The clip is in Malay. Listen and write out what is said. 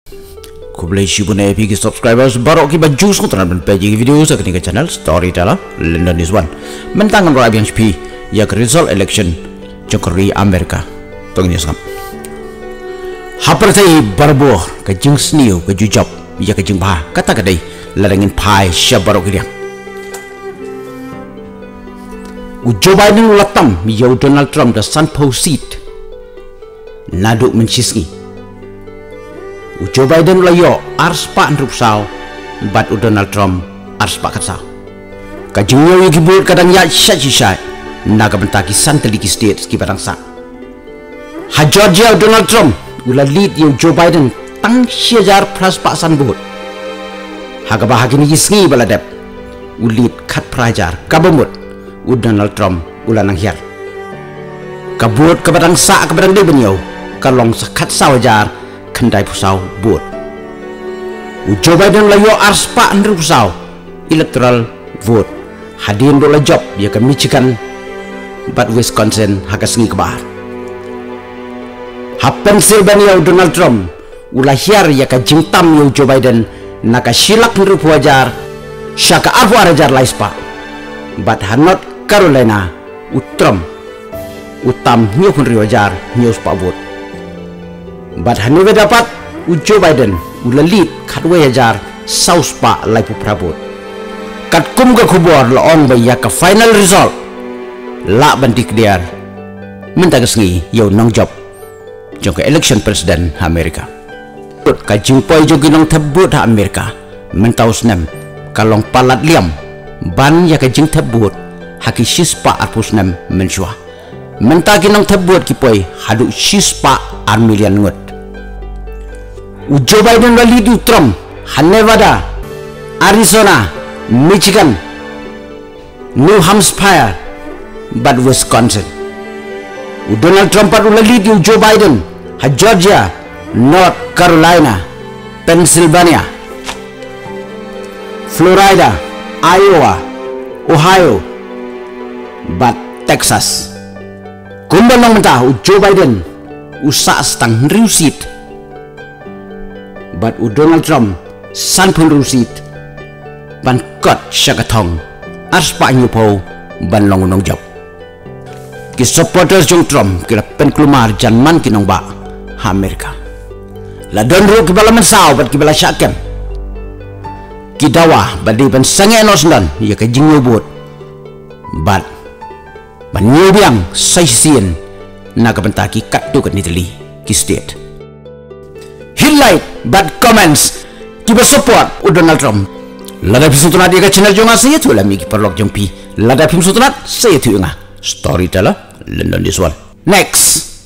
Kublai Shibun APG subscribers baru kita jus kontra dan pagi video saya ke channel Storyteller London News One mentang orang yang sepi ya ke result election jangkari Amerika pengen sam hapar saya barbo ke jeng sniu ke jujab ya ke jeng bah kata kadai ladangin pai siap baru kiriang Joe Biden ulatam ya Donald Trump da Sun Post seat naduk mencisni Joe Biden layo ars pak nrupsau bat Donald Trump ars pak katsau kajungyo yugi bur kadang ya syai naga bentaki santeliki state ski barang sa ha Georgia Donald Trump ula lead yo Joe Biden tang syajar pras pak san bur ha kabahagi ni sngi baladep ulit khat prajar kabamut Donald Trump ula nang hiar kabut kabadang sa kabadang de benyo kalong sakat sawajar kendai pusau buat Joe Biden layo ars pak ndru pusau electoral vote hadin do la job ya ke Michigan bat Wisconsin hakas ngi kebar ha Pennsylvania Donald Trump ulah hiar ya ke jingtam yo Joe Biden naka silak ndru puajar syaka arfu arajar laispa bat North Carolina Trump utam nyo kun riwajar nyo spa vote bat hanuwe dapat Joe Biden ula lead katwe hajar saus pa laipu prabot kat kum ga kubor laon baya ka final result la bantik diar mentagas ngi yo nong job jong election president Amerika ka jingpoy jogi nong tabut ha Amerika mentaus nem kalong palat liam ban ya ka jing tabut haki sispa arpus nem mensua mentagi nong tabut kipoy hadu sispa armilian ngut Joe Biden wali di Trump, Nevada, Arizona, Michigan, New Hampshire, but Wisconsin. Donald Trump padu lali di Joe Biden, Georgia, North Carolina, Pennsylvania, Florida, Iowa, Ohio, but Texas. Kumbang nang mentah Joe Biden usak stang riusit. But Donald Trump san pun rusit ban kot syakatong ars pa nyupo ban longunong job ki supporters jong Trump kila pen kelumar janman kinong ba ha Amerika la donro ki bala mensau bat ki bala syakem ki dawa badi ban sange nosdan ya ka jingyo bot bat ban nyubiang saisien naga bentaki kattu kat nitali ki state like but comments kita support Donald Trump lada film sunat dia channel jonga saya tu lah miki perlok jompi lada film sunat saya tu nga Storyteller London News One next